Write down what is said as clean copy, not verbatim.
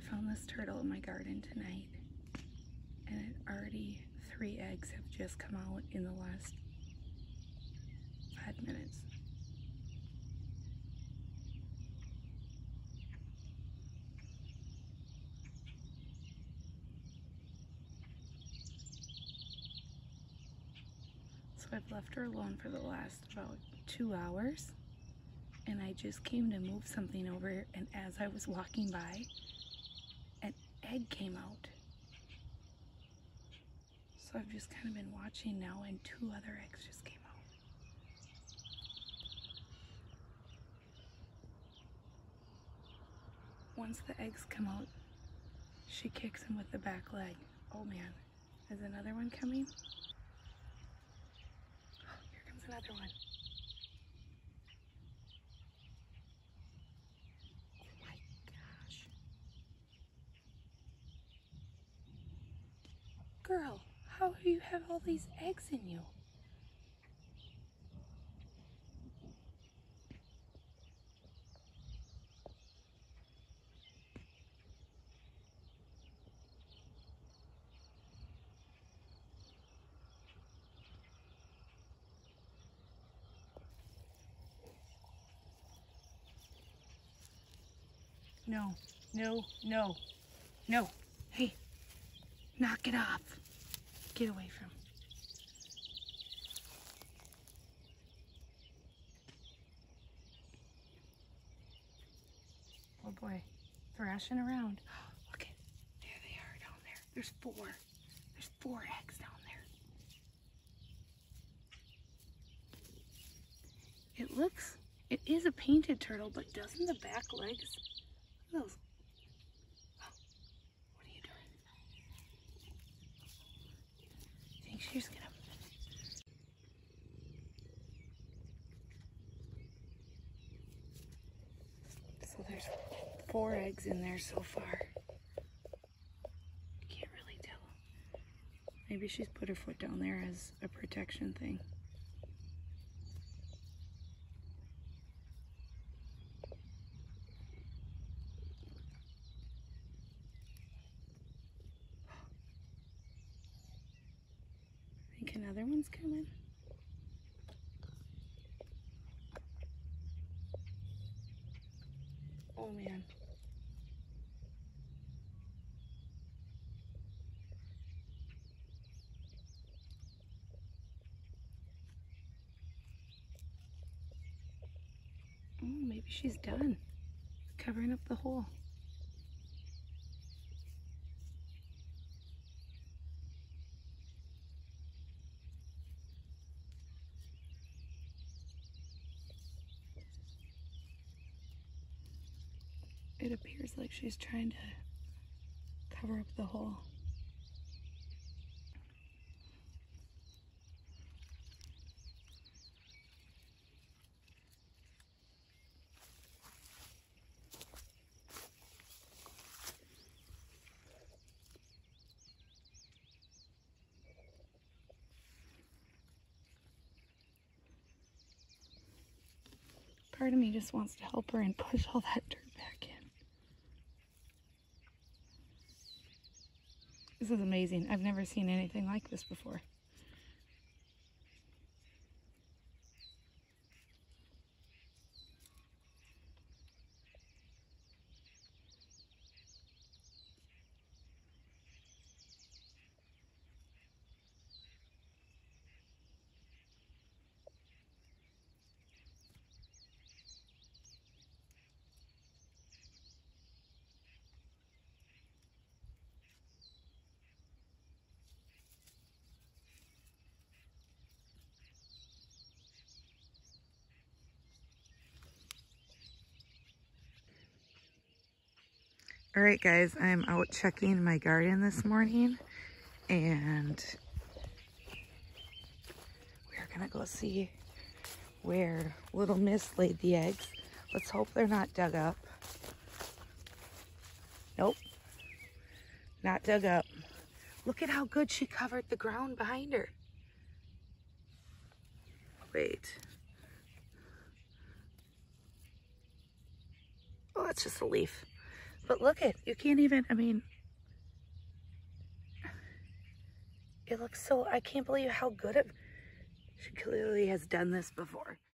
found this turtle in my garden tonight, and already 3 eggs have just come out in the last 5 minutes. So I've left her alone for the last about 2 hours, and I just came to move something over, and as I was walking by, an egg came out. So I've just kind of been watching now, and 2 other eggs just came out. Once the eggs come out, she kicks him with the back leg. Oh man, is another one coming? Oh, here comes another one. Oh my gosh. Girl, how do you have all these eggs in you? No, no, no, no. Hey, knock it off. Get away from. Oh boy, thrashing around. Look at, there they are down there. There's 4. There's 4 eggs down there. It is a painted turtle, but doesn't the back legs, those, oh, what are you doing? I think she's gonna, so there's 4 eggs in there so far. Can't really tell. Maybe she's put her foot down there as a protection thing. Think another one's coming. Oh man. Oh, maybe she's done covering up the hole. It appears like she's trying to cover up the hole. Part of me just wants to help her and push all that dirt back in. This is amazing. I've never seen anything like this before. All right, guys, I'm out checking my garden this morning, and we're gonna go see where Little Miss laid the eggs. Let's hope they're not dug up. Nope, not dug up. Look at how good she covered the ground behind her. Wait. Oh, that's just a leaf. But look it, you can't even, I mean, it looks so, I can't believe how good it, she clearly has done this before.